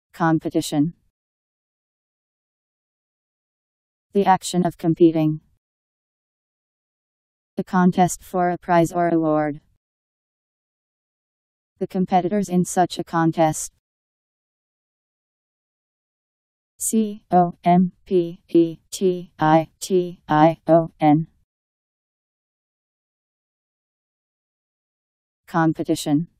Competition. The action of competing. A contest for a prize or award. The competitors in such a contest. Competition. Competition.